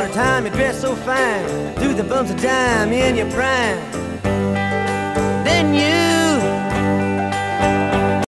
time, you dress so fine, through the bumps of dime in your prime. Then you